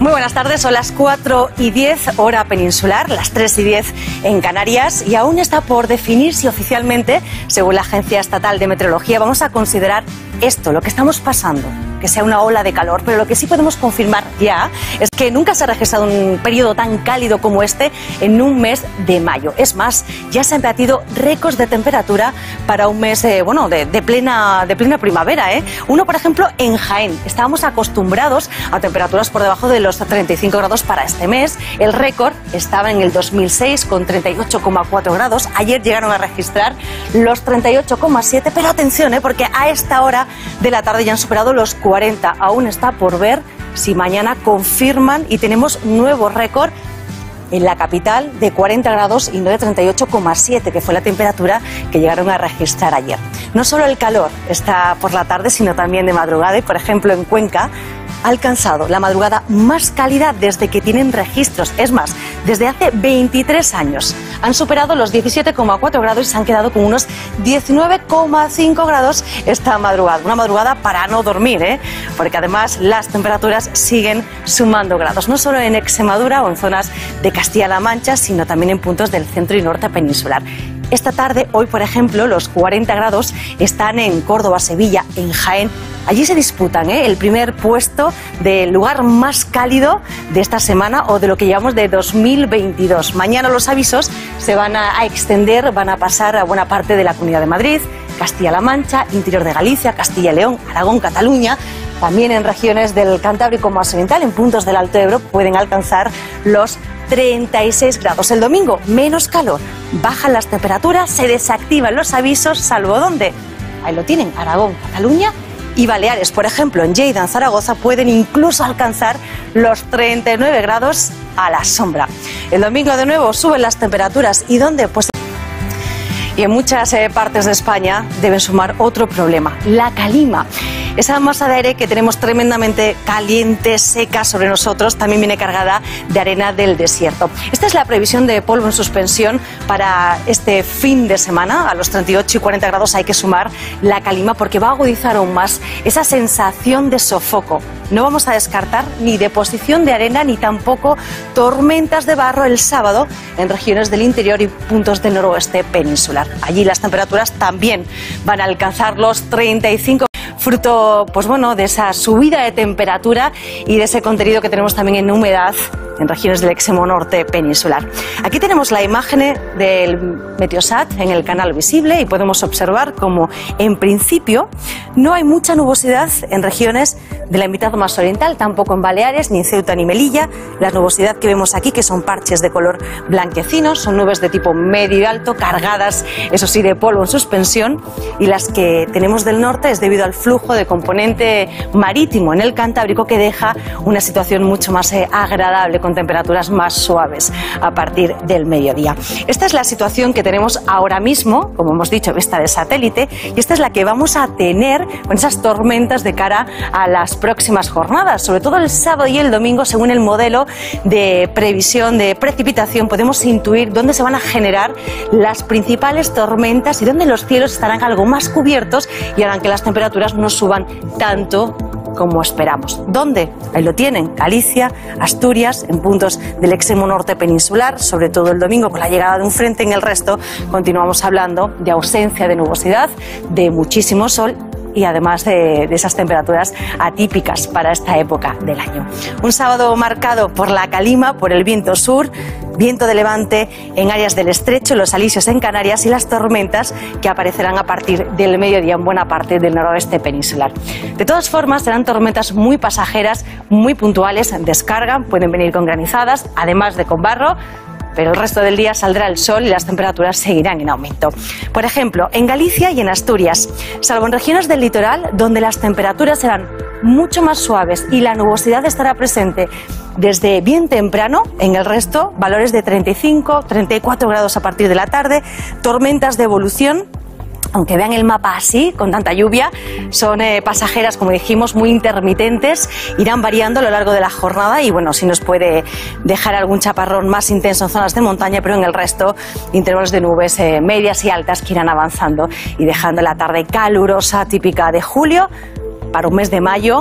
Muy buenas tardes, son las 4:10 hora peninsular, las 3:10 en Canarias, y aún está por definir si oficialmente, según la Agencia Estatal de Meteorología, vamos a considerar esto, lo que estamos pasando, que sea una ola de calor, pero lo que sí podemos confirmar ya es que nunca se ha registrado un periodo tan cálido como este en un mes de mayo. Es más, ya se han batido récords de temperatura para un mes de plena primavera. Uno, por ejemplo, en Jaén. Estábamos acostumbrados a temperaturas por debajo de los 35 grados para este mes. El récord estaba en el 2006 con 38,4 grados. Ayer llegaron a registrar los 38,7, pero atención, porque a esta hora de la tarde ya han superado los 40. Aún está por ver si mañana confirman y tenemos nuevo récord en la capital de 40 grados y no de 38,7, que fue la temperatura que llegaron a registrar ayer. No solo el calor está por la tarde, sino también de madrugada, y por ejemplo en Cuenca ha alcanzado la madrugada más cálida desde que tienen registros. Es más, desde hace 23 años. Han superado los 17,4 grados y se han quedado con unos 19,5 grados esta madrugada. Una madrugada para no dormir, porque además las temperaturas siguen sumando grados. No solo en Extremadura o en zonas de Castilla-La Mancha, sino también en puntos del centro y norte peninsular. Esta tarde, hoy por ejemplo, los 40 grados están en Córdoba, Sevilla, en Jaén. Allí se disputan el primer puesto del lugar más cálido de esta semana o de lo que llevamos de 2022. Mañana los avisos se van a extender, van a pasar a buena parte de la Comunidad de Madrid, Castilla-La Mancha, interior de Galicia, Castilla y León, Aragón, Cataluña. También en regiones del Cantábrico más oriental, en puntos del Alto Ebro, pueden alcanzar los 36 grados. El domingo, menos calor, bajan las temperaturas, se desactivan los avisos, salvo ¿dónde? Ahí lo tienen, Aragón, Cataluña y Baleares. Por ejemplo, en Lleida, en Zaragoza, pueden incluso alcanzar los 39 grados a la sombra. El domingo de nuevo suben las temperaturas. ¿Y dónde? Pues y en muchas partes de España deben sumar otro problema, la calima. Esa masa de aire que tenemos tremendamente caliente, seca sobre nosotros, también viene cargada de arena del desierto. Esta es la previsión de polvo en suspensión para este fin de semana. A los 38 y 40 grados hay que sumar la calima porque va a agudizar aún más esa sensación de sofoco. No vamos a descartar ni deposición de arena ni tampoco tormentas de barro el sábado en regiones del interior y puntos del noroeste peninsular. Allí las temperaturas también van a alcanzar los 35, fruto de esa subida de temperatura y de ese contenido que tenemos también en humedad en regiones del extremo norte peninsular. Aquí tenemos la imagen del Meteosat en el canal visible y podemos observar como en principio no hay mucha nubosidad en regiones de la mitad más oriental, tampoco en Baleares, ni en Ceuta ni Melilla. La nubosidad que vemos aquí, que son parches de color blanquecino, son nubes de tipo medio y alto, cargadas, eso sí, de polvo en suspensión, y las que tenemos del norte es debido al flujo de componente marítimo en el Cantábrico que deja una situación mucho más agradable, con temperaturas más suaves a partir del mediodía. Esta es la situación que tenemos ahora mismo, como hemos dicho, vista de satélite, y esta es la que vamos a tener con esas tormentas de cara a las próximas jornadas, sobre todo el sábado y el domingo. Según el modelo de previsión de precipitación, podemos intuir dónde se van a generar las principales tormentas y dónde los cielos estarán algo más cubiertos y harán que las temperaturas no suban tanto como esperamos. ¿Dónde? Ahí lo tienen, Galicia, Asturias, en puntos del extremo norte peninsular, sobre todo el domingo con la llegada de un frente. En el resto continuamos hablando de ausencia de nubosidad, de muchísimo sol y además de esas temperaturas atípicas para esta época del año. Un sábado marcado por la calima, por el viento sur, viento de levante en áreas del estrecho, los alisios en Canarias y las tormentas que aparecerán a partir del mediodía en buena parte del noroeste peninsular. De todas formas, serán tormentas muy pasajeras, muy puntuales, descargan, pueden venir con granizadas, además de con barro, pero el resto del día saldrá el sol y las temperaturas seguirán en aumento. Por ejemplo, en Galicia y en Asturias, salvo en regiones del litoral, donde las temperaturas serán mucho más suaves y la nubosidad estará presente desde bien temprano, en el resto, valores de 35, 34 grados a partir de la tarde, tormentas de evolución. Aunque vean el mapa así, con tanta lluvia, son pasajeras, como dijimos, muy intermitentes, irán variando a lo largo de la jornada y sí nos puede dejar algún chaparrón más intenso en zonas de montaña, pero en el resto intervalos de nubes medias y altas que irán avanzando y dejando la tarde calurosa típica de julio para un mes de mayo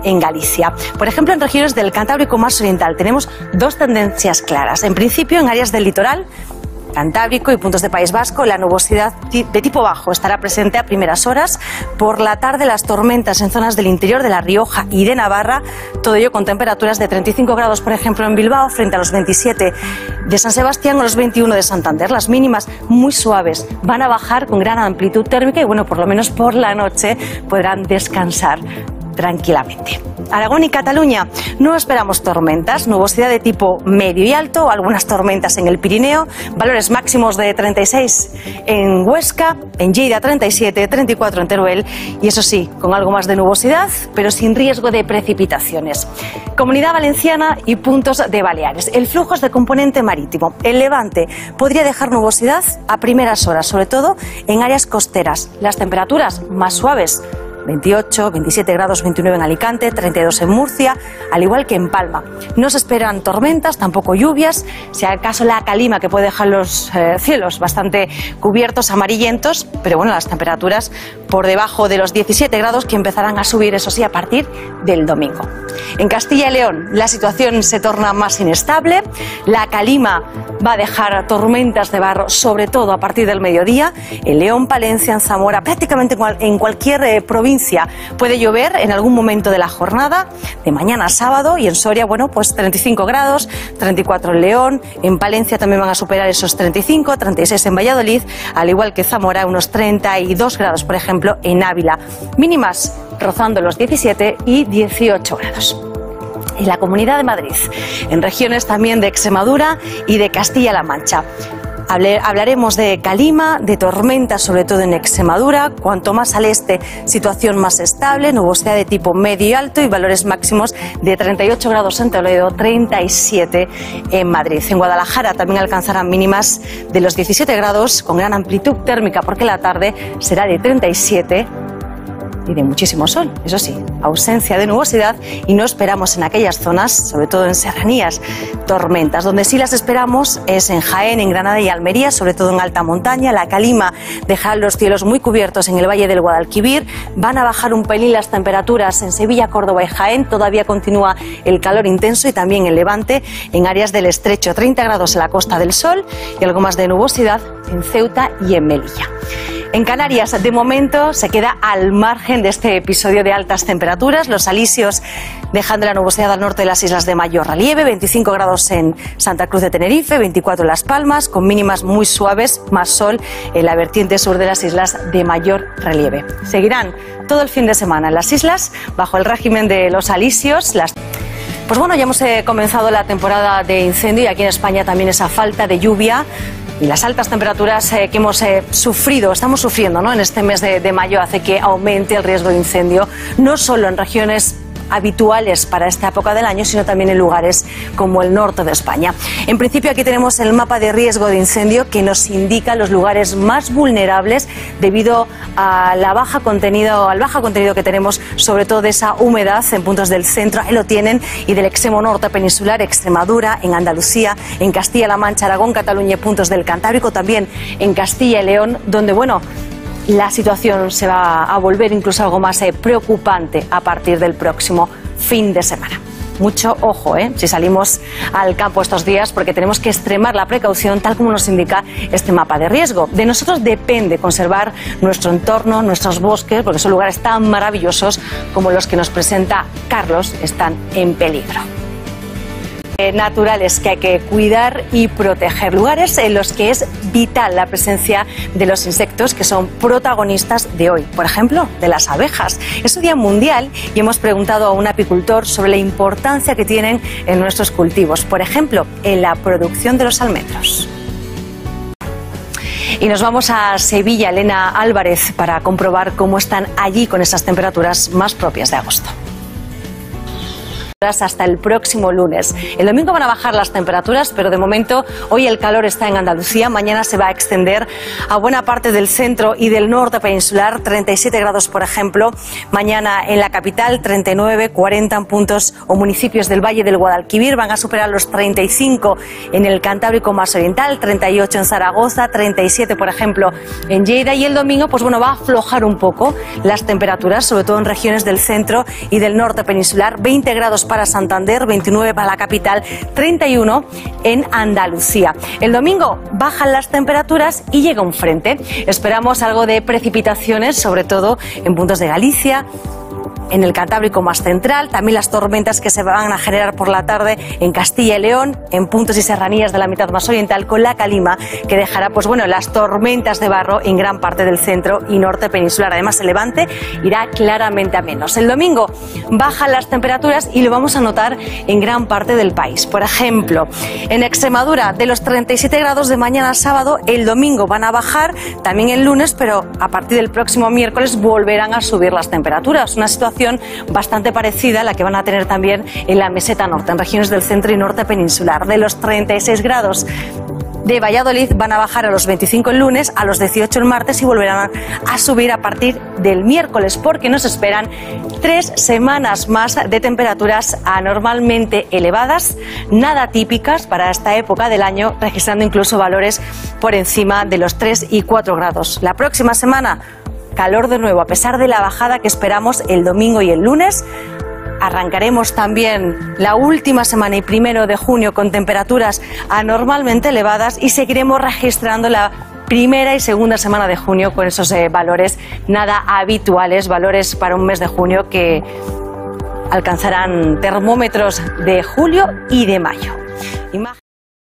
en Galicia. Por ejemplo, en regiones del Cantábrico más oriental tenemos dos tendencias claras. En principio, en áreas del litoral Cantábrico y puntos de País Vasco, la nubosidad de tipo bajo estará presente a primeras horas. Por la tarde, las tormentas en zonas del interior de La Rioja y de Navarra, todo ello con temperaturas de 35 grados, por ejemplo, en Bilbao, frente a los 27 de San Sebastián o los 21 de Santander. Las mínimas muy suaves van a bajar con gran amplitud térmica y, bueno, por lo menos por la noche podrán descansar tranquilamente. Aragón y Cataluña, no esperamos tormentas, nubosidad de tipo medio y alto, algunas tormentas en el Pirineo, valores máximos de 36 en Huesca, en Lleida 37, 34 en Teruel y eso sí, con algo más de nubosidad, pero sin riesgo de precipitaciones. Comunidad Valenciana y puntos de Baleares. El flujo es de componente marítimo. El Levante podría dejar nubosidad a primeras horas, sobre todo en áreas costeras. Las temperaturas más suaves, 28, 27 grados, 29 en Alicante, 32 en Murcia, al igual que en Palma. No se esperan tormentas, tampoco lluvias, si acaso la calima que puede dejar los cielos bastante cubiertos, amarillentos, pero bueno, las temperaturas por debajo de los 17 grados que empezarán a subir, eso sí, a partir del domingo. En Castilla y León la situación se torna más inestable, la calima va a dejar tormentas de barro, sobre todo a partir del mediodía, en León, Palencia, en Zamora, prácticamente en cualquier provincia puede llover en algún momento de la jornada, de mañana a sábado, y en Soria, bueno, pues 35 grados, 34 en León, en Palencia también van a superar esos 35, 36 en Valladolid, al igual que Zamora, unos 32 grados, por ejemplo, en Ávila. Mínimas rozando los 17 y 18 grados. Y la Comunidad de Madrid, en regiones también de Extremadura y de Castilla-La Mancha. Hablaremos de calima, de tormentas, sobre todo en Extremadura. Cuanto más al este, situación más estable, nubosidad de tipo medio y alto y valores máximos de 38 grados en Toledo, 37 en Madrid. En Guadalajara también alcanzarán mínimas de los 17 grados con gran amplitud térmica porque la tarde será de 37 y de muchísimo sol, eso sí, ausencia de nubosidad y no esperamos en aquellas zonas, sobre todo en serranías, tormentas. Donde sí las esperamos es en Jaén, en Granada y Almería, sobre todo en alta montaña. La calima deja los cielos muy cubiertos en el Valle del Guadalquivir. Van a bajar un pelín las temperaturas en Sevilla, Córdoba y Jaén. Todavía continúa el calor intenso y también el levante en áreas del estrecho. 30 grados en la Costa del Sol y algo más de nubosidad en Ceuta y en Melilla. En Canarias, de momento, se queda al margen de este episodio de altas temperaturas. Los alisios dejando la nubosidad al norte de las islas de mayor relieve, 25 grados en Santa Cruz de Tenerife, 24 en Las Palmas, con mínimas muy suaves, más sol en la vertiente sur de las islas de mayor relieve. Seguirán todo el fin de semana en las islas bajo el régimen de los alisios. Pues bueno, ya hemos comenzado la temporada de incendio y aquí en España también esa falta de lluvia y las altas temperaturas que hemos estamos sufriendo, ¿no?, en este mes de mayo hace que aumente el riesgo de incendio, no solo en regiones habituales para esta época del año, sino también en lugares como el norte de España. En principio aquí tenemos el mapa de riesgo de incendio que nos indica los lugares más vulnerables debido al bajo contenido que tenemos, sobre todo de esa humedad en puntos del centro, ahí lo tienen, y del extremo norte peninsular, Extremadura, en Andalucía, en Castilla-La Mancha, Aragón, Cataluña y puntos del Cantábrico, también en Castilla y León, donde, bueno, la situación se va a volver incluso algo más preocupante a partir del próximo fin de semana. Mucho ojo, si salimos al campo estos días, porque tenemos que extremar la precaución tal como nos indica este mapa de riesgo. De nosotros depende conservar nuestro entorno, nuestros bosques, porque son lugares tan maravillosos como los que nos presenta Carlos, están en peligro. Naturales que hay que cuidar y proteger, lugares en los que es vital la presencia de los insectos que son protagonistas de hoy, por ejemplo, de las abejas. Es su día mundial y hemos preguntado a un apicultor sobre la importancia que tienen en nuestros cultivos, por ejemplo, en la producción de los almendros. Y nos vamos a Sevilla, Elena Álvarez, para comprobar cómo están allí con esas temperaturas más propias de agosto. hasta el próximo lunes. El domingo van a bajar las temperaturas, pero de momento hoy el calor está en Andalucía. Mañana se va a extender a buena parte del centro y del norte peninsular. 37 grados, por ejemplo. Mañana en la capital, 39, 40 en puntos o municipios del Valle del Guadalquivir. Van a superar los 35 en el Cantábrico más oriental, 38 en Zaragoza, 37, por ejemplo, en Lleida. Y el domingo, pues bueno, va a aflojar un poco las temperaturas, sobre todo en regiones del centro y del norte peninsular. 20 grados para Santander, 29 para la capital, 31 en Andalucía. El domingo bajan las temperaturas y llega un frente. Esperamos algo de precipitaciones, sobre todo en puntos de Galicia, en el Cantábrico más central, también las tormentas que se van a generar por la tarde en Castilla y León, en puntos y serranías de la mitad más oriental, con la calima que dejará, pues bueno, las tormentas de barro en gran parte del centro y norte peninsular. Además, el levante irá claramente a menos. El domingo bajan las temperaturas y lo vamos a notar en gran parte del país. Por ejemplo, en Extremadura, de los 37 grados de mañana a sábado, el domingo van a bajar, también el lunes, pero a partir del próximo miércoles volverán a subir las temperaturas. Una situación bastante parecida a la que van a tener también en la meseta norte, en regiones del centro y norte peninsular. De los 36 grados de Valladolid van a bajar a los 25 el lunes, a los 18 el martes y volverán a subir a partir del miércoles, porque nos esperan 3 semanas más de temperaturas anormalmente elevadas, nada típicas para esta época del año, registrando incluso valores por encima de los 3 y 4 grados. La próxima semana, calor de nuevo, a pesar de la bajada que esperamos el domingo y el lunes. Arrancaremos también la última semana y 1 de junio con temperaturas anormalmente elevadas y seguiremos registrando la primera y segunda semana de junio con esos valores nada habituales, valores para un mes de junio que alcanzarán termómetros de julio y de mayo.